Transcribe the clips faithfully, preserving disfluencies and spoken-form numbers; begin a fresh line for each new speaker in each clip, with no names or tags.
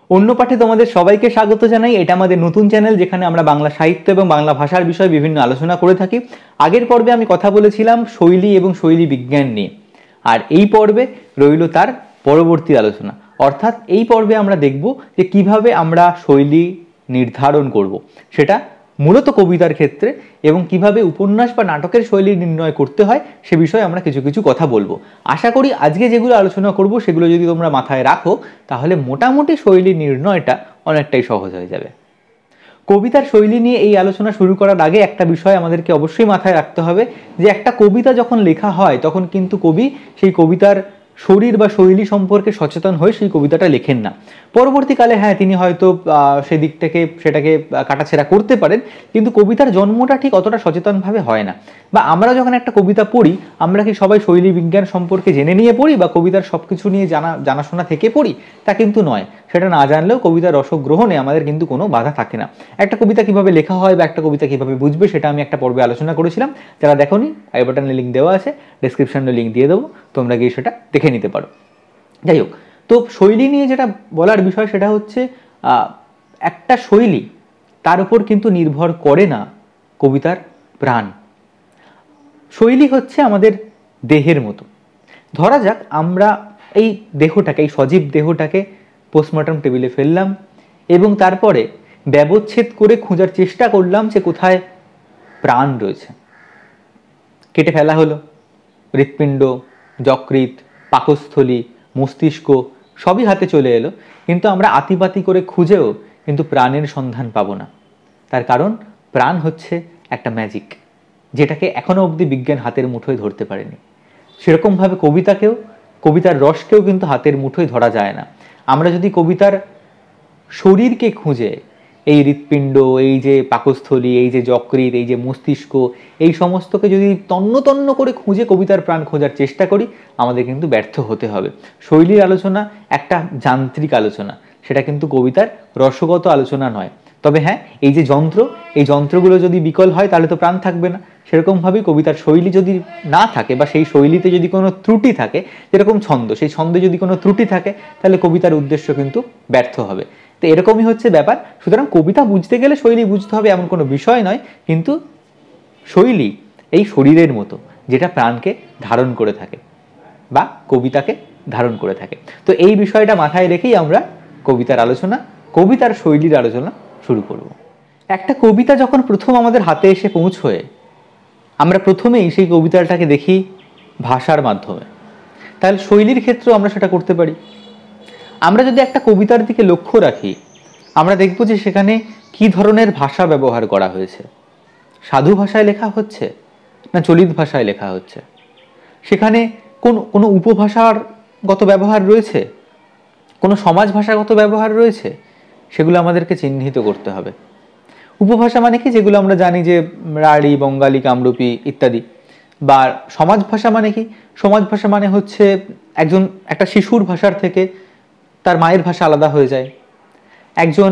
অন্য পাঠে তোমাদের সবাইকে স্বাগত জানাই। এটা আমাদের নতুন চ্যানেল, যেখানে আমরা বাংলা সাহিত্য এবং বাংলা ভাষার বিষয়ে বিভিন্ন আলোচনা করে থাকি। আগের পর্বে আমি কথা বলেছিলাম শৈলী এবং শৈলী বিজ্ঞান নিয়ে, আর এই পর্বে রইল তার পরবর্তী আলোচনা। অর্থাৎ এই পর্বে আমরা দেখব যে কিভাবে আমরা শৈলী নির্ধারণ করব, সেটা মূলত কবিতার ক্ষেত্রে, এবং কিভাবে উপন্যাস বা নাটকের শৈলী নির্ণয় করতে হয় সে বিষয়ে আমরা কিছু কিছু কথা বলবো। আশা করি আজকে যেগুলো আলোচনা করব সেগুলো যদি তোমরা মাথায় রাখো তাহলে মোটামুটি শৈলী নির্ণয়টা অনেকটাই সহজ হয়ে যাবে। কবিতার শৈলী নিয়ে এই আলোচনা শুরু করার আগে একটা বিষয় আমাদেরকে অবশ্যই মাথায় রাখতে হবে, যে একটা কবিতা যখন লেখা হয় তখন কিন্তু কবি সেই কবিতার শরীর বা শৈলী সম্পর্কে সচেতন হয়ে সেই কবিতাটা লেখেন না। পরবর্তীকালে হ্যাঁ তিনি হয়তো সেদিক থেকে সেটাকে কাটাছেড়া করতে পারেন, কিন্তু কবিতার জন্মটা ঠিক অতটা সচেতনভাবে হয় না। বা আমরা যখন একটা কবিতা পড়ি, আমরা কি সবাই শৈলী বিজ্ঞান সম্পর্কে জেনে নিয়ে পড়ি বা কবিতার সব কিছু নিয়ে জানা জানাশোনা থেকে পড়ি? তা কিন্তু নয়। সেটা না জানলেও কবিতার রসগ্রহণে আমাদের কিন্তু কোনো বাধা থাকে না। একটা কবিতা কিভাবে লেখা হয় বা একটা কবিতা কিভাবে বুঝবে সেটা আমি একটা পর্বে আলোচনা করেছিলাম। যারা দেখোনি, আই বাটনে লিঙ্ক দেওয়া আছে, ডেসক্রিপশনে লিঙ্ক দিয়ে দেবো, তোমরা গিয়ে সেটা দেখে নিতে পারো। যাই হোক, তো শৈলী নিয়ে যেটা বলার বিষয় সেটা হচ্ছে একটা শৈলী, তার উপর কিন্তু নির্ভর করে না কবিতার প্রাণ। শৈলী হচ্ছে আমাদের দেহের মতো। ধরা যাক আমরা এই দেহটাকে, এই সজীব দেহটাকে পোস্টমর্টম টেবিলে ফেললাম এবং তারপরে ব্যবচ্ছেদ করে খোঁজার চেষ্টা করলাম যে কোথায় প্রাণ রয়েছে। কেটে ফেলা হলো, হৃৎপিণ্ড, যকৃৎ, পাকস্থলী, মস্তিষ্ক সবই হাতে চলে এলো, কিন্তু আমরা আতিপাতি করে খুঁজেও কিন্তু প্রাণের সন্ধান পাবো না। তার কারণ প্রাণ হচ্ছে একটা ম্যাজিক, যেটাকে এখনো অবধি বিজ্ঞান হাতের মুঠোয় ধরতে পারেনি। সেরকমভাবে কবিতাকেও, কবিতার রসকেও কিন্তু হাতের মুঠোয় ধরা যায় না। আমরা যদি কবিতার শরীরকে খুঁজে, এই হৃৎপিণ্ড, এই যে পাকস্থলী, এই যে যকৃৎ, এই যে মস্তিষ্ক, এই সমস্তকে যদি তন্ন তন্ন করে খুঁজে কবিতার প্রাণ খোঁজার চেষ্টা করি, আমাদের কিন্তু ব্যর্থ হতে হবে। শৈলীর আলোচনা একটা যান্ত্রিক আলোচনা, সেটা কিন্তু কবিতার রসগত আলোচনা নয়। তবে হ্যাঁ, এই যে যন্ত্র, এই যন্ত্রগুলো যদি বিকল হয় তাহলে তো প্রাণ থাকবে না। সেরকমভাবেই কবিতার শৈলী যদি না থাকে বা সেই শৈলীতে যদি কোনো ত্রুটি থাকে, যেরকম ছন্দ, সেই ছন্দে যদি কোনো ত্রুটি থাকে তাহলে কবিতার উদ্দেশ্য কিন্তু ব্যর্থ হবে। তো এরকমই হচ্ছে ব্যাপার। সুতরাং কবিতা বুঝতে গেলে শৈলী বুঝতে হবে এমন কোনো বিষয় নয়, কিন্তু শৈলী এই শরীরের মতো, যেটা প্রাণকে ধারণ করে থাকে বা কবিতাকে ধারণ করে থাকে। তো এই বিষয়টা মাথায় রেখেই আমরা কবিতার আলোচনা, কবিতার শৈলীর আলোচনা শুরু করব। একটা কবিতা যখন প্রথম আমাদের হাতে এসে পৌঁছয়, আমরা প্রথমেই সেই কবিতাটাকে দেখি ভাষার মাধ্যমে। তাহলে শৈলীর ক্ষেত্রেও আমরা সেটা করতে পারি। আমরা যদি একটা কবিতার দিকে লক্ষ্য রাখি, আমরা দেখব যে সেখানে কি ধরনের ভাষা ব্যবহার করা হয়েছে। সাধু ভাষায় লেখা হচ্ছে না চলিত ভাষায় লেখা হচ্ছে? সেখানে কোন কোনো উপভাষাগত ব্যবহার রয়েছে, কোনো সমাজ ভাষাগত ব্যবহার রয়েছে, সেগুলো আমাদেরকে চিহ্নিত করতে হবে। উপভাষা মানে কি? যেগুলো আমরা জানি যে রাঢ়ী, বঙ্গালী, কামরূপী ইত্যাদি। বা সমাজ ভাষা মানে কি? সমাজ ভাষা মানে হচ্ছে একজন একটা শিশুর ভাষার থেকে তার মায়ের ভাষা আলাদা হয়ে যায়। একজন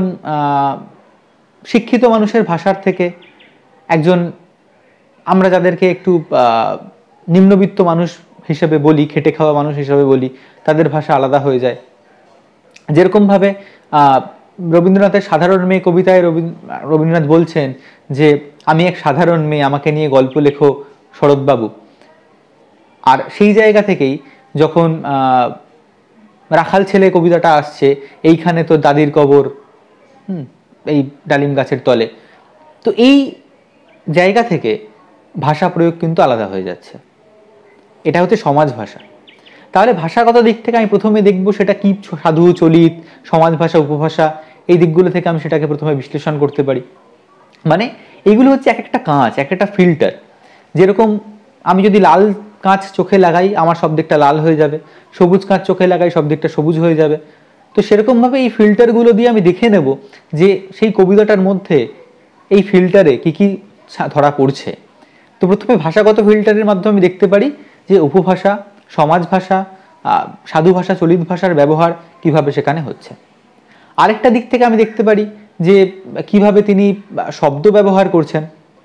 শিক্ষিত মানুষের ভাষার থেকে একজন, আমরা যাদেরকে একটু নিম্নবিত্ত মানুষ হিসেবে বলি, খেটে খাওয়া মানুষ হিসেবে বলি, তাদের ভাষা আলাদা হয়ে যায়। যেরকমভাবে রবীন্দ্রনাথের সাধারণ মেয়ে কবিতায় রবীন্দ্রনাথ বলছেন যে আমি এক সাধারণ মেয়ে, আমাকে নিয়ে গল্প লেখো শরৎবাবু। আর সেই জায়গা থেকেই যখন রাখাল ছেলে কবিতাটা আসছে, এইখানে তো দাদির কবর, হুম এই ডালিম গাছের তলে, তো এই জায়গা থেকে ভাষা প্রয়োগ কিন্তু আলাদা হয়ে যাচ্ছে। এটা হচ্ছে সমাজ ভাষা। তাহলে ভাষাগত দিক থেকে আমি প্রথমে দেখব সেটা কি, সাধু, চলিত, সমাজ ভাষা, উপভাষা, এই দিকগুলো থেকে আমি সেটাকে প্রথমে বিশ্লেষণ করতে পারি। মানে এইগুলো হচ্ছে এক একটা কাঁচ, এক একটা ফিল্টার। যেরকম আমি যদি লাল কাঁচ চোখে লাগাই, আমার সব দিকটা লাল হয়ে যাবে, সবুজ কাঁচ চোখে লাগাই, সব দিকটা সবুজ হয়ে যাবে। তো সেরকমভাবে এই ফিল্টারগুলো দিয়ে আমি দেখে নেব যে সেই কবিতাটার মধ্যে এই ফিল্টারে কি কি ধরা পড়ছে। তো প্রথমে ভাষাগত ফিল্টারের মাধ্যমে আমি দেখতে পারি যে উপভাষা, সমাজ ভাষা, সাধু ভাষা, চলিত ভাষার ব্যবহার কিভাবে সেখানে হচ্ছে। আরেকটা দিক থেকে আমি দেখতে পারি যে কিভাবে তিনি শব্দ ব্যবহার করছেন।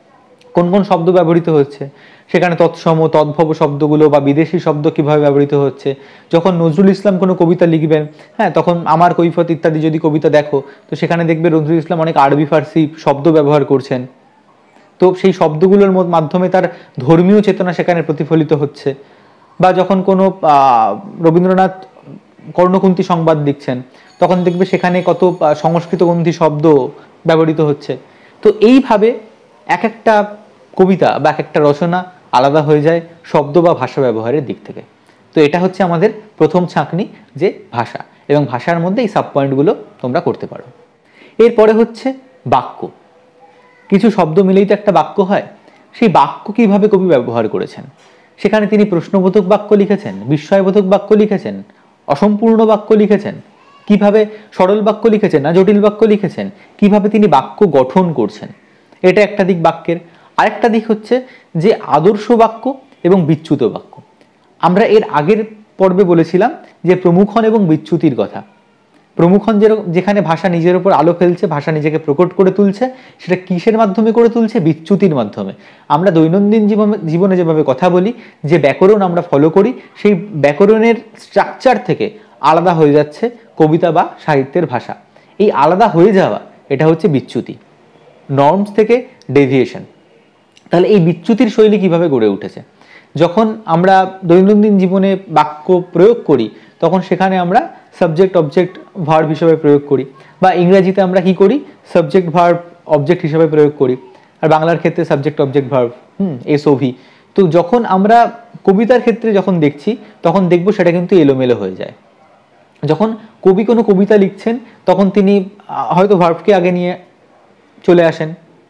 কোন কোন শব্দ ব্যবহৃত হচ্ছে, সেখানে তৎসম তদ্ভব শব্দগুলো বা বিদেশি শব্দ কিভাবে ব্যবহৃত হচ্ছে। যখন নজরুল ইসলাম কোনো কবিতা লিখবেন, হ্যাঁ, তখন আমার কৈফিয়ত ইত্যাদি যদি কবিতা দেখো, তো সেখানে দেখবে নজরুল ইসলাম অনেক আরবি ফার্সি শব্দ ব্যবহার করছেন। তো সেই শব্দগুলোর মাধ্যমে তার ধর্মীয় চেতনা সেখানে প্রতিফলিত হচ্ছে। বা যখন কোনো রবীন্দ্রনাথ কর্ণকুন্তী সংবাদ লিখছেন, তখন দেখবে সেখানে কত সংস্কৃতগ্রন্থি শব্দ ব্যবহৃত হচ্ছে। তো এইভাবে এক একটা কবিতা বা এক একটা রচনা আলাদা হয়ে যায় শব্দ বা ভাষা ব্যবহারের দিক থেকে। তো এটা হচ্ছে আমাদের প্রথম ছাঁকনি, যে ভাষা, এবং ভাষার মধ্যে এই সাব পয়েন্টগুলো তোমরা করতে পারো। এরপরে হচ্ছে বাক্য। কিছু শব্দ মিলেই তো একটা বাক্য হয়। সেই বাক্য কিভাবে কবি ব্যবহার করেছেন, সেখানে তিনি প্রশ্নবোধক বাক্য লিখেছেন, বিস্ময়বোধক বাক্য লিখেছেন, অসম্পূর্ণ বাক্য লিখেছেন, কিভাবে সরল বাক্য লিখেছেন না জটিল বাক্য লিখেছেন, কিভাবে তিনি বাক্য গঠন করছেন, এটা একটা দিক বাক্যের। আরেকটা দিক হচ্ছে যে আদর্শ বাক্য এবং বিচ্যুত বাক্য। আমরা এর আগের পর্বে বলেছিলাম যে প্রমুখন এবং বিচ্যুতির কথা। প্রমুখন যেখানে ভাষা নিজের উপর আলো ফেলছে, ভাষা নিজেকে প্রকট করে তুলছে, সেটা কিসের মাধ্যমে করে তুলছে? বিচ্যুতির মাধ্যমে। আমরা দৈনন্দিন জীবনে জীবনে যেভাবে কথা বলি, যে ব্যাকরণ আমরা ফলো করি, সেই ব্যাকরণের স্ট্রাকচার থেকে আলাদা হয়ে যাচ্ছে কবিতা বা সাহিত্যের ভাষা। এই আলাদা হয়ে যাওয়া, এটা হচ্ছে বিচ্যুতি, নর্মস থেকে ডেভিয়েশন। তাহলে এই বিচ্যুতির শৈলী কিভাবে গড়ে উঠেছে? যখন আমরা দৈনন্দিন জীবনে বাক্য প্রয়োগ করি, তখন সেখানে আমরা সাবজেক্ট অবজেক্ট ভার্ব হিসেবে প্রয়োগ করি, বা ইংরেজিতে আমরা কি করি? সাবজেক্ট ভার্ব অবজেক্ট হিসেবে প্রয়োগ করি, আর বাংলার ক্ষেত্রে subject object verb, hmm SOV. তো যখন আমরা কবিতার ক্ষেত্রে যখন দেখছি, তখন দেখব সেটা কিন্তু এলোমেলো হয়ে যায়। যখন কবি কোনো কবিতা লিখছেন, তখন তিনি হয়তো ভার্বকে আগে নিয়ে চলে আসেন,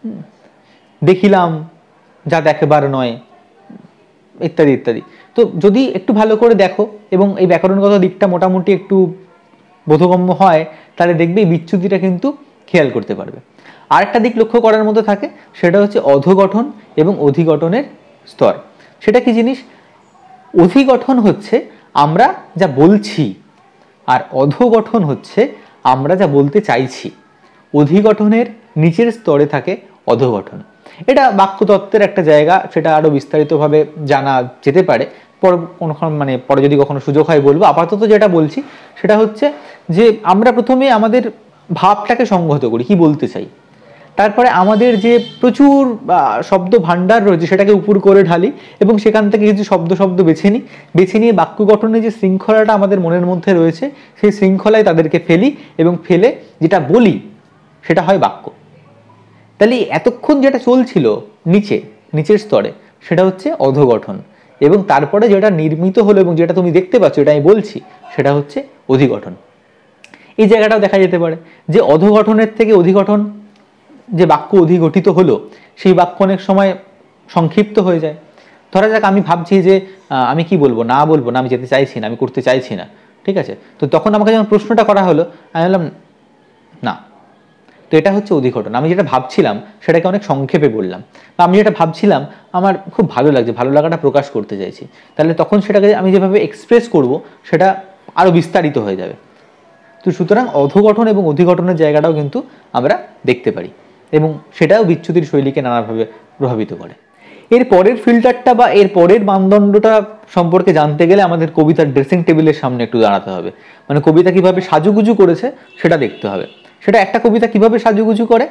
দেখিলাম যা দেখবার নয়, ইত্যাদি ইত্যাদি। তো যদি একটু ভালো করে দেখো এবং এই ব্যাকরণগত দিকটা মোটামুটি একটু বোধগম্য হয়, তাহলে দেখবে এই বিচ্যুতিটা কিন্তু খেয়াল করতে পারবে। আরেকটা দিক লক্ষ্য করার মতো থাকে, সেটা হচ্ছে অধগঠন এবং অধিগঠনের স্তর। সেটা কি জিনিস? অধিগঠন হচ্ছে আমরা যা বলছি, আর অধগঠন হচ্ছে আমরা যা বলতে চাইছি। অধিগঠনের নিচের স্তরে থাকে অধগঠন। এটা বাক্যতত্ত্বের একটা জায়গা, সেটা আরো বিস্তারিতভাবে জানা যেতে পারে পর কোনো মানে পরে যদি কখনো সুযোগ হয় বলবো। আপাতত যেটা বলছি সেটা হচ্ছে যে আমরা প্রথমে আমাদের ভাবটাকে সংহত করি, কি বলতে চাই, তারপরে আমাদের যে প্রচুর শব্দ ভাণ্ডার রয়েছে সেটাকে উপর করে ঢালি, এবং সেখান থেকে কিছু শব্দ শব্দ বেছে নিই। বেছে নিয়ে বাক্য গঠনের যে শৃঙ্খলাটা আমাদের মনের মধ্যে রয়েছে, সেই শৃঙ্খলায় তাদেরকে ফেলি, এবং ফেলে যেটা বলি সেটা হয় বাক্য। তাহলে এতক্ষণ যেটা চলছিল নিচে নিচের স্তরে, সেটা হচ্ছে অধগঠন, এবং তারপরে যেটা নির্মিত হলো এবং যেটা তুমি দেখতে পাচ্ছ, এটা আমি বলছি, সেটা হচ্ছে অধিগঠন। এই জায়গাটাও দেখা যেতে পারে যে অধগঠনের থেকে অধিগঠন, যে বাক্য অধিগঠিত হলো, সেই বাক্য অনেক সময় সংক্ষিপ্ত হয়ে যায়। ধরা যাক আমি ভাবছি যে আমি কি বলবো, না বলবো না, আমি যেতে চাইছি না, আমি করতে চাইছি না, ঠিক আছে। তো তখন আমাকে যখন প্রশ্নটা করা হলো, আমি বললাম না। তো এটা হচ্ছে অধিগঠন। আমি যেটা ভাবছিলাম সেটাকে অনেক সংক্ষেপে বললাম, বা আমি যেটা ভাবছিলাম আমার খুব ভালো লাগছে, ভালো লাগাটা প্রকাশ করতে চাইছি, তাহলে তখন সেটাকে আমি যেভাবে এক্সপ্রেস করব সেটা আরো বিস্তারিত হয়ে যাবে। তো সুতরাং অধগঠন এবং অধিগঠনের জায়গাটাও কিন্তু আমরা দেখতে পারি, এবং সেটাও বিচ্যুতির শৈলীকে নানাভাবে প্রভাবিত করে। এর পরের ফিল্টারটা বা এর পরের মানদণ্ডটা সম্পর্কে জানতে গেলে আমাদের কবিতার ড্রেসিং টেবিলের সামনে একটু দাঁড়াতে হবে। মানে কবিতা কিভাবে সাজুগুজু করেছে সেটা দেখতে হবে। সেটা একটা কবিতা কিভাবে সাজুগুজু করে,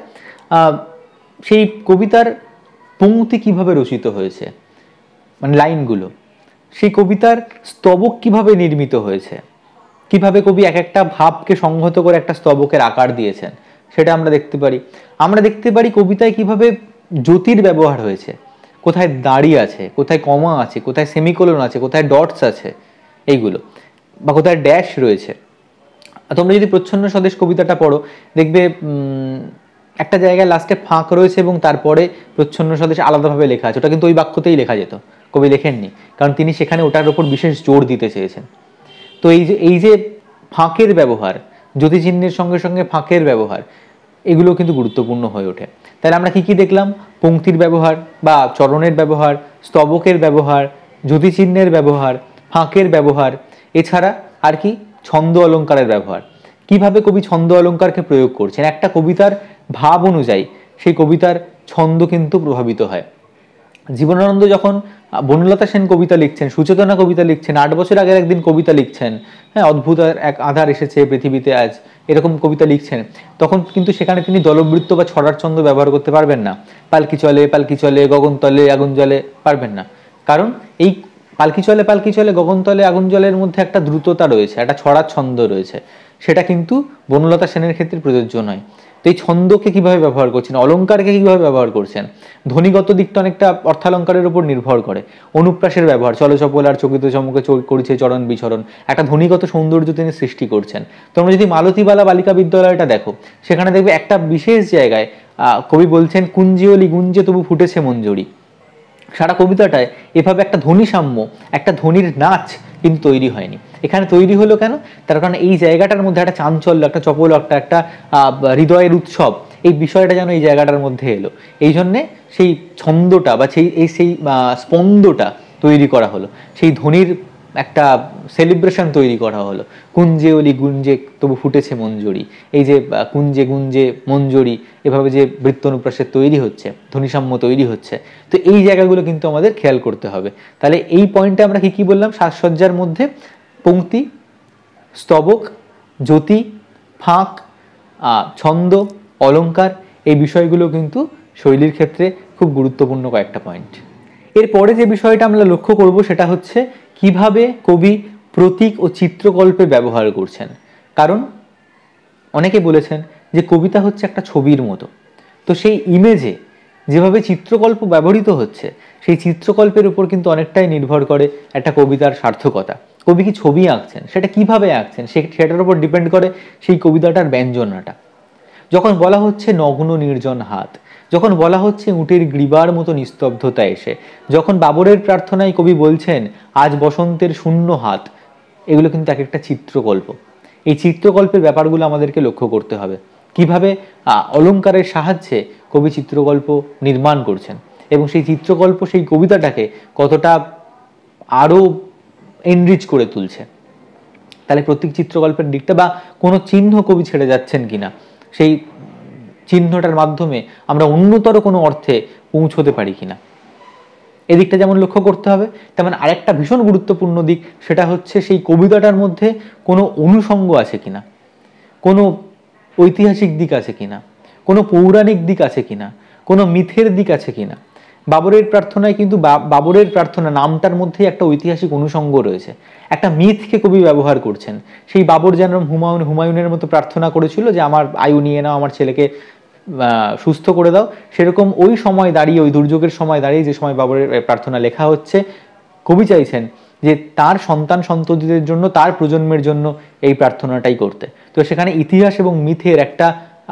সেই কবিতার পংক্তি কিভাবে রচিত হয়েছে, মানে লাইনগুলো, সেই কবিতার স্তবক কিভাবে নির্মিত হয়েছে, কিভাবে কবি এক একটা ভাবকে সংহত করে একটা স্তবকের আকার দিয়েছেন, সেটা আমরা দেখতে পারি। আমরা দেখতে পারি কবিতায় কিভাবে জ্যোতির ব্যবহার হয়েছে, কোথায় দাঁড়ি আছে, কোথায় কমা আছে, কোথায় সেমিকোলন আছে, কোথায় ডটস আছে, এইগুলো, বা কোথায় ড্যাশ রয়েছে। তোমরা যদি প্রচ্ছন্ন স্বদেশ কবিতাটা পড়ো, দেখবে একটা জায়গায় লাস্টে ফাঁক রয়েছে এবং তারপরে প্রচ্ছন্ন স্বদেশ আলাদাভাবে লেখা আছে। ওটা কিন্তু ওই বাক্যতেই লেখা যেত, কবি লেখেননি, কারণ তিনি সেখানে ওটার উপর বিশেষ জোর দিতে চেয়েছেন। তো এই যে এই যে ফাঁকের ব্যবহার, জ্যোতিচিহ্নের সঙ্গে সঙ্গে ফাঁকের ব্যবহার, এগুলো কিন্তু গুরুত্বপূর্ণ হয়ে ওঠে। তাহলে আমরা কি কি দেখলাম? পংক্তির ব্যবহার বা চরণের ব্যবহার, স্তবকের ব্যবহার, জ্যোতিচিহ্নের ব্যবহার, ফাঁকের ব্যবহার, এছাড়া আর কি ছন্দ অলঙ্কারের ব্যবহার। কিভাবে কবি ছন্দ অলঙ্কারকে প্রয়োগ করছেন, একটা কবিতার ভাব অনুযায়ী সেই কবিতার ছন্দ কিন্তু প্রভাবিত হয়। জীবনানন্দ যখন বনলতা সেন কবিতা লিখছেন, সুচেতনা কবিতা লিখছেন, আট বছর আগের একদিন কবিতা লিখছেন, হ্যাঁ, অদ্ভুত এক আধার এসেছে পৃথিবীতে আজ, এরকম কবিতা লিখছেন, তখন কিন্তু সেখানে তিনি দলবৃত্ত বা ছড়ার ছন্দ ব্যবহার করতে পারবেন না। পালকি চলে পালকি চলে গগন তলে আগুন জ্বলে, পারবেন না। কারণ এই পালকি চলে পালকি চলে গগন তলে আগুন জলের মধ্যে একটা দ্রুততা রয়েছে, একটা ছড়ার ছন্দ রয়েছে, সেটা কিন্তু বনলতা সেনের ক্ষেত্রে প্রযোজ্য নয়। তো এই ছন্দকে কিভাবে ব্যবহার করছেন, অলঙ্কারকে কিভাবে ব্যবহার করছেন, ধ্বনিগত দিকটা অনেকটা অর্থালঙ্কারের উপর নির্ভর করে। অনুপ্রাসের ব্যবহার, চলচপল আর চকিত চমকে করেছে চরণ বিচরণ, একটা ধ্বনিগত সৌন্দর্য তিনি সৃষ্টি করছেন। তোমরা যদি মালতীবালা বালিকা বিদ্যালয়টা দেখো, সেখানে দেখবে একটা বিশেষ জায়গায় কবি বলছেন কুঞ্জিওলি গুঞ্জে তবু ফুটেছে মঞ্জুরি। সারা কবিতাটায় এভাবে একটা ধ্বনি সাম্য, একটা ধ্বনির নাচ কিন্তু তৈরি হয়নি। এখানে তৈরি হলো কেন? তার কারণ এই জায়গাটার মধ্যে একটা চাঞ্চল্য, একটা চপলকটা, একটা হৃদয়ের উৎসব, এই বিষয়টা যেন এই জায়গাটার মধ্যে এলো। এই জন্যে সেই ছন্দটা বা সেই এই সেই স্পন্দটা তৈরি করা হলো, সেই ধ্বনির একটা সেলিব্রেশন তৈরি করা হলো। কুঞ্জে অলি গুঞ্জে তবু ফুটেছে মঞ্জুরি, এই যে কুঞ্জে গুঞ্জে মঞ্জুরি, এভাবে যে বৃত্ত অনুপ্রাসের তৈরি হচ্ছে, ধ্বনিসাম্য তৈরি হচ্ছে, তো এই জায়গাগুলো কিন্তু আমাদের খেয়াল করতে হবে। তাহলে এই পয়েন্টে আমরা কি কি বললাম? সাজসজ্জার মধ্যে পংক্তি, স্তবক, জ্যোতি, ফাঁক, ছন্দ, অলঙ্কার, এই বিষয়গুলো কিন্তু শৈলীর ক্ষেত্রে খুব গুরুত্বপূর্ণ কয়েকটা পয়েন্ট। এরপরে যে বিষয়টা আমরা লক্ষ্য করব সেটা হচ্ছে কিভাবে কবি প্রতীক ও চিত্রকল্পে ব্যবহার করছেন। কারণ অনেকে বলেছেন যে কবিতা হচ্ছে একটা ছবির মতো, তো সেই ইমেজে যেভাবে চিত্রকল্প ব্যবহৃত হচ্ছে, সেই চিত্রকল্পের উপর কিন্তু অনেকটাই নির্ভর করে একটা কবিতার সার্থকতা। কবি কি ছবি আঁকছেন, সেটা কিভাবে আঁকছেন, সেটার উপর ডিপেন্ড করে সেই কবিতাটার ব্যঞ্জনাটা। যখন বলা হচ্ছে নগ্ন নির্জন হাত, যখন বলা হচ্ছে উটের গ্রীবার মতো নিস্তব্ধতা এসে, যখন বাবরের প্রার্থনায় কবি বলছেন আজ বসন্তের শূন্য হাত, এগুলো কিন্তু এক একটা চিত্রকল্প। এই চিত্রকল্পের ব্যাপারগুলো আমাদেরকে লক্ষ্য করতে হবে। কিভাবে অলঙ্কারের সাহায্যে কবি চিত্রকল্প নির্মাণ করছেন এবং সেই চিত্রকল্প সেই কবিতাটাকে কতটা আরো এনরিচ করে তুলছে। তাহলে প্রত্যেক চিত্রকল্পের দিকটা বা কোনো চিহ্ন কবি ছেড়ে যাচ্ছেন কিনা, সেই চিহ্নটার মাধ্যমে আমরা অন্যতর কোনো অর্থে পৌঁছতে পারি কিনা, এদিকটা যেমন লক্ষ্য করতে হবে, তেমন আরেকটা ভীষণ গুরুত্বপূর্ণ দিক সেটা হচ্ছে সেই কবিতাটার মধ্যে কোনো অনুষঙ্গ আছে কিনা, কোনো ঐতিহাসিক দিক আছে কিনা, কোনো পৌরাণিক দিক আছে কিনা, কোনো মিথের দিক আছে কিনা। বাবরের প্রার্থনায় কিন্তু বাবরের প্রার্থনা নামটার মধ্যেই একটা ঐতিহাসিক অনুষঙ্গ রয়েছে, একটা মিথকে কবি ব্যবহার করছেন। সেই বাবর যেন হুমায়ুন হুমায়ুনের মতো প্রার্থনা করেছিল যে আমার আয়ু নিয়ে নাও, আমার ছেলেকে সুস্থ করে দাও, সেরকম ওই সময় দাঁড়িয়ে, ওই দুর্যোগের সময় দাঁড়িয়ে যে সময় বাবরের প্রার্থনা লেখা হচ্ছে, কবি চাইছেন যে তার সন্তান সন্ততিদের জন্য, তার প্রজন্মের জন্য এই প্রার্থনাটাই করতে। তো সেখানে ইতিহাস এবং মিথের একটা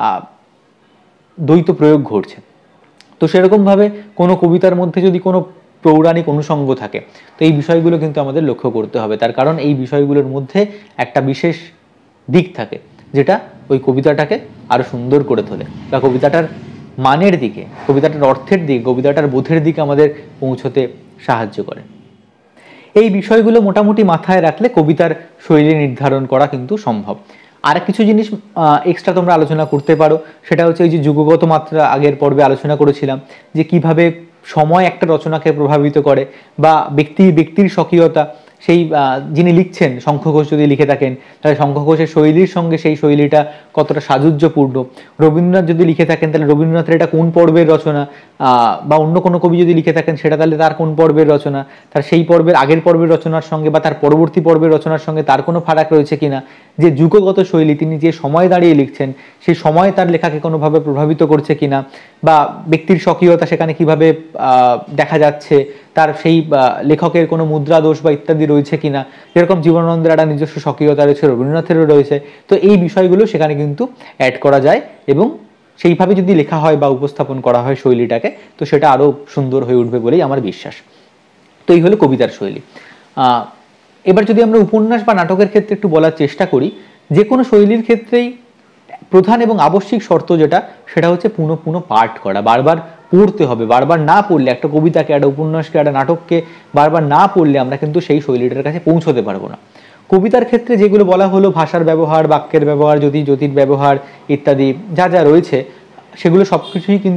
দ্বৈত প্রয়োগ ঘটছে। তো সেরকমভাবে কোনো কবিতার মধ্যে যদি কোনো পৌরাণিক অনুষঙ্গ থাকে, তো এই বিষয়গুলো কিন্তু আমাদের লক্ষ্য করতে হবে। তার কারণ এই বিষয়গুলোর মধ্যে একটা বিশেষ দিক থাকে যেটা ওই কবিতাটাকে আরো সুন্দর করে তোলে বা কবিতাটার মানের দিকে, কবিতাটার অর্থের দিকে, কবিতাটার বোধের দিকে আমাদের পৌঁছতে সাহায্য করে। এই বিষয়গুলো মোটামুটি মাথায় রাখলে কবিতার শৈলী নির্ধারণ করা কিন্তু সম্ভব। আর কিছু জিনিস এক্সট্রা তোমরা আলোচনা করতে পারো, সেটা হচ্ছে এই যে যুগগত মাত্রা, আগের পর্বে আলোচনা করেছিলাম যে কিভাবে সময় একটা রচনাকে প্রভাবিত করে, বা ব্যক্তি ব্যক্তির স্বকীয়তা, সেই যিনি লিখছেন, শঙ্খ ঘোষ যদি লিখে থাকেন তাহলে শঙ্খ ঘোষের শৈলীর সঙ্গে সেই শৈলীটা কতটা সাযুজ্যপূর্ণ। রবীন্দ্রনাথ যদি লিখে থাকেন তাহলে রবীন্দ্রনাথের এটা কোন পর্বের রচনা, বা অন্য কোনো কবি যদি লিখে থাকেন সেটা তাহলে তার কোন পর্বের রচনা, তার সেই পর্বের আগের পর্বের রচনার সঙ্গে বা তার পরবর্তী পর্বের রচনার সঙ্গে তার কোনো ফারাক রয়েছে কিনা। যে যুগগত শৈলী, তিনি যে সময় দাঁড়িয়ে লিখছেন সেই সময় তার লেখাকে কোনোভাবে প্রভাবিত করছে কিনা, বা ব্যক্তির স্বকীয়তা সেখানে কিভাবে দেখা যাচ্ছে, তার সেই লেখকের কোনো মুদ্রা দোষ বা ইত্যাদি রয়েছে কিনা। যেরকম জীবনানন্দের একটা নিজস্ব স্বকীয়তা রয়েছে, রবীন্দ্রনাথেরও রয়েছে। তো এই বিষয়গুলো সেখানে কিন্তু অ্যাড করা যায় এবং সেইভাবে যদি লেখা হয় বা উপস্থাপন করা হয় শৈলীটাকে, তো সেটা আরো সুন্দর হয়ে উঠবে বলেই আমার বিশ্বাস। তো এই হলো কবিতার শৈলী। আহ এবার যদি আমরা উপন্যাস বা নাটকের ক্ষেত্রে একটু বলার চেষ্টা করি, যে কোনো শৈলীর ক্ষেত্রেই প্রধান এবং আবশ্যিক শর্ত যেটা, সেটা হচ্ছে পুনঃ পুনঃ পাঠ করা, বারবার পড়তে হবে। বারবার না পড়লে, একটা কবিতাকে, একটা উপন্যাসকে, একটা নাটককে বারবার না পড়লে আমরা কিন্তু সেই শৈলীটার কাছে পৌঁছতে পারবো না। কবিতার ক্ষেত্রে যেগুলো বলা হলো, ভাষার ব্যবহার, বাক্যের ব্যবহার, জ্যোতি জ্যোতির ব্যবহার ইত্যাদি যা যা রয়েছে, সেগুলো সবকিছুই কিন্তু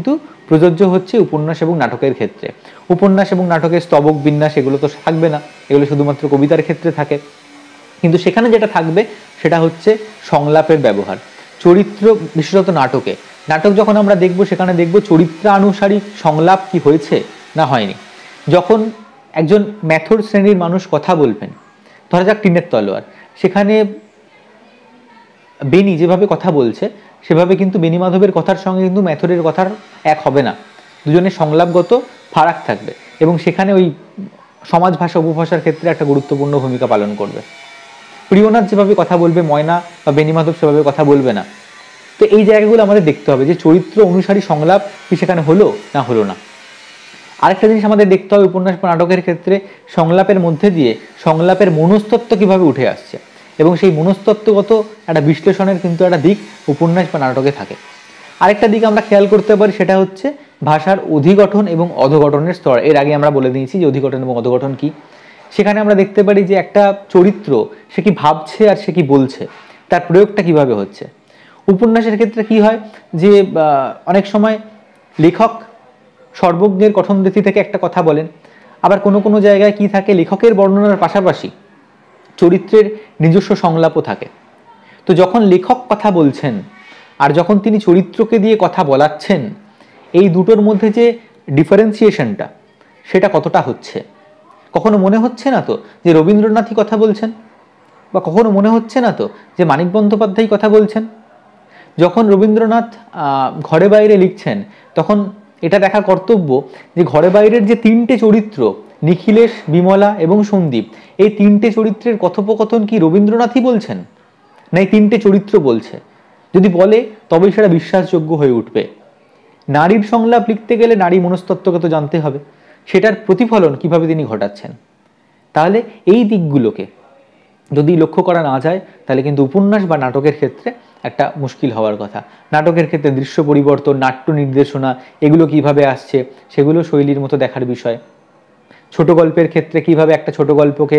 প্রযোজ্য হচ্ছে উপন্যাস এবং নাটকের ক্ষেত্রে। উপন্যাস এবং নাটকের স্তবক বিন্যাস এগুলো তো থাকবে না, এগুলো শুধুমাত্র কবিতার ক্ষেত্রে থাকে। কিন্তু সেখানে যেটা থাকবে সেটা হচ্ছে সংলাপের ব্যবহার। চরিত্র বিশেষত নাটকে, নাটক যখন আমরা দেখব সেখানে দেখব চরিত্রানুসারিক সংলাপ কি হয়েছে না হয়নি। যখন একজন মেথড শ্রেণীর মানুষ কথা বলবেন, ধরা যাক টিনের তলোয়ার, সেখানে বেনি যেভাবে কথা বলছে সেভাবে কিন্তু বেনি মাধবের কথার সঙ্গে কিন্তু মেথডের কথার এক হবে না, দুজনের সংলাপগত ফারাক থাকবে এবং সেখানে ওই সমাজ ভাষা উপভাষার ক্ষেত্রে একটা গুরুত্বপূর্ণ ভূমিকা পালন করবে। প্রিয়নাথ যেভাবে কথা বলবে ময়না বা বেনি মাধব সেভাবে কথা বলবে না। তো এই জায়গাগুলো আমাদের দেখতে হবে যে চরিত্র অনুসারী সংলাপ কি সেখানে হলো না হলো না। আরেকটা জিনিস আমাদের দেখতে হবে উপন্যাস বা নাটকের ক্ষেত্রে, সংলাপের মধ্যে দিয়ে সংলাপের মনস্তত্ত্ব কিভাবে উঠে আসছে এবং সেই মনস্তত্ত্বগত একটা বিশ্লেষণের কিন্তু একটা দিক উপন্যাস বা নাটকে থাকে। আরেকটা দিক আমরা খেয়াল করতে পারি, সেটা হচ্ছে ভাষার অধিগঠন এবং অধগঠনের স্তর। এর আগে আমরা বলে দিয়েছি যে অধিগঠন এবং অধগঠন কি। সেখানে আমরা দেখতে পারি যে একটা চরিত্র সে কি ভাবছে আর সে কি বলছে, তার প্রয়োগটা কিভাবে হচ্ছে। উপন্যাসের ক্ষেত্রে কি হয় যে অনেক সময় লেখক সর্বজ্ঞের কথনরীতি থেকে একটা কথা বলেন, আবার কোনো কোনো জায়গায় কি থাকে, লেখকের বর্ণনার পাশাপাশি চরিত্রের নিজস্ব সংলাপও থাকে। তো যখন লেখক কথা বলছেন আর যখন তিনি চরিত্রকে দিয়ে কথা বলাচ্ছেন, এই দুটোর মধ্যে যে ডিফারেন্সিয়েশনটা সেটা কতটা হচ্ছে। কখনো মনে হচ্ছে না তো যে রবীন্দ্রনাথই কথা বলছেন, বা কখনো মনে হচ্ছে না তো যে মানিক বন্দ্যোপাধ্যায় কথা বলছেন। যখন রবীন্দ্রনাথ ঘরে বাইরে লিখছেন তখন এটা দেখা কর্তব্য যে ঘরে বাইরের যে তিনটে চরিত্র, নিখিলেশ, বিমলা এবং সন্দীপ, এই তিনটে চরিত্রের কথোপকথন কি রবীন্দ্রনাথই বলছেন না এই তিনটে চরিত্র বলছে। যদি বলে তবেই সেটা বিশ্বাসযোগ্য হয়ে উঠবে। নারীর সংলাপ লিখতে গেলে নারী মনস্তত্ত্বকে তো জানতে হবে, সেটার প্রতিফলন কিভাবে তিনি ঘটাচ্ছেন। তাহলে এই দিকগুলোকে যদি লক্ষ্য করা না যায় তাহলে কিন্তু উপন্যাস বা নাটকের ক্ষেত্রে একটা মুশকিল হওয়ার কথা। নাটকের ক্ষেত্রে দৃশ্য পরিবর্তন, নাট্য নির্দেশনা এগুলো কিভাবে আসছে সেগুলো শৈলীর মতো দেখার বিষয়। ছোট গল্পের ক্ষেত্রে কিভাবে একটা ছোট গল্পকে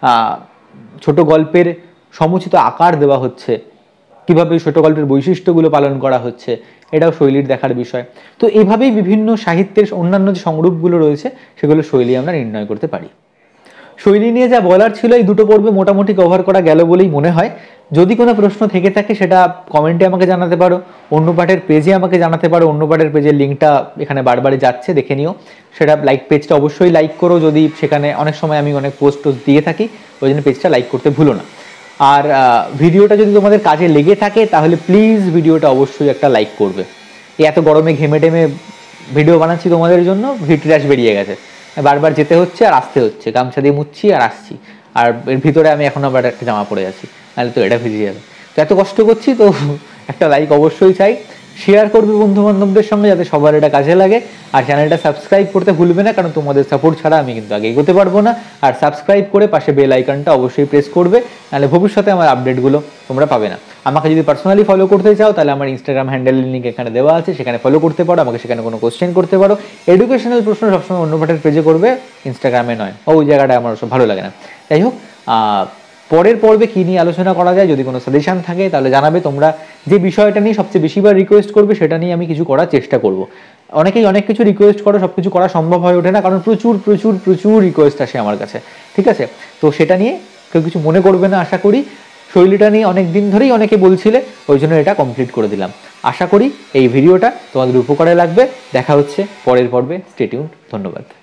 ছোট গল্পের সমুচিত আকার দেওয়া হচ্ছে, কিভাবে ছোট গল্পের বৈশিষ্ট্যগুলো পালন করা হচ্ছে, এটাও শৈলীর দেখার বিষয়। তো এইভাবেই বিভিন্ন সাহিত্যের অন্যান্য যে সংরূপগুলো রয়েছে সেগুলো শৈলী আমরা নির্ণয় করতে পারি। শৈলী নিয়ে যা বলার ছিল এই দুটো পর্বে মোটামুটি কভার করা গেল বলেই মনে হয়। যদি কোনো প্রশ্ন থেকে থাকে সেটা কমেন্টে আমাকে জানাতে পারো, অন্যপাঠের পেজে আমাকে জানাতে পারো। অন্যপাঠের পেজের লিঙ্কটা এখানে বারবারই যাচ্ছে, দেখে নিও। সেটা লাইক পেজটা অবশ্যই লাইক করো, যদি সেখানে অনেক সময় আমি অনেক পোস্ট টোস্ট দিয়ে থাকি, ওই জন্য পেজটা লাইক করতে ভুলো না। আর ভিডিওটা যদি তোমাদের কাজে লেগে থাকে তাহলে প্লিজ ভিডিওটা অবশ্যই একটা লাইক করবে। এই এত গরমে ঘেমে টেমে ভিডিও বানাচ্ছি তোমাদের জন্য, ভিটরাস বেরিয়ে গেছে, বারবার যেতে হচ্ছে আর আসতে হচ্ছে, গামছা দিয়ে মুচ্ছি আর আসছি, আর এর ভিতরে আমি এখন আবার একটা জামা পরে আছি, নাহলে তো এটা ভিজে যাবে। তো এত কষ্ট করছি, তো একটা লাইক অবশ্যই চাই। শেয়ার করবে বন্ধু বান্ধবদের সঙ্গে যাতে সবার এটা কাজে লাগে। আর চ্যানেলটা সাবস্ক্রাইব করতে ভুলবে না, কারণ তোমাদের সাপোর্ট ছাড়া আমি কিন্তু আগে এগোতে পারবো না। আর সাবস্ক্রাইব করে পাশে বেল আইকনটা অবশ্যই প্রেস করবে, নাহলে ভবিষ্যতে আমার আপডেটগুলো তোমরা পাবে না। আমাকে যদি পার্সোনালি ফলো করতে চাও তাহলে আমার ইনস্টাগ্রাম হ্যান্ডেলের লিঙ্ক এখানে দেওয়া আছে, সেখানে ফলো করতে পারো, আমাকে সেখানে কোনো কোশ্চেন করতে পারো। এডুকেশনাল প্রশ্ন সবসময় অন্য পাঠের পেজে করবে, ইনস্টাগ্রামে নয়, ওই জায়গাটা আমার সব ভালো লাগে না। যাই হোক, পরের পর্বে কী নিয়ে আলোচনা করা যায়, যদি কোনো সাজেশন থাকে তাহলে জানাবে। তোমরা যে বিষয়টা নিয়ে সবচেয়ে বেশিবার রিকোয়েস্ট করবে সেটা নিয়ে আমি কিছু করার চেষ্টা করব। অনেকেই অনেক কিছু রিকোয়েস্ট করো, সব কিছু করা সম্ভব হয়ে ওঠে না, কারণ প্রচুর প্রচুর প্রচুর রিকোয়েস্ট আসে আমার কাছে, ঠিক আছে? তো সেটা নিয়ে কেউ কিছু মনে করবে না আশা করি। শৈলীটা নিয়ে অনেক দিন ধরেই অনেকে বলছিলে, ওই জন্য এটা কমপ্লিট করে দিলাম। আশা করি এই ভিডিওটা তোমাদের উপকারে লাগবে। দেখা হচ্ছে পরের পর্বে, স্টে টিউনড। ধন্যবাদ।